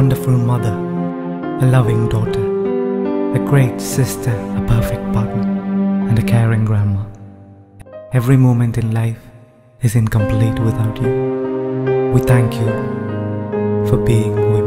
wonderful mother, a loving daughter, a great sister, a perfect partner, and a caring grandma. Every moment in life is incomplete without you. We thank you for being who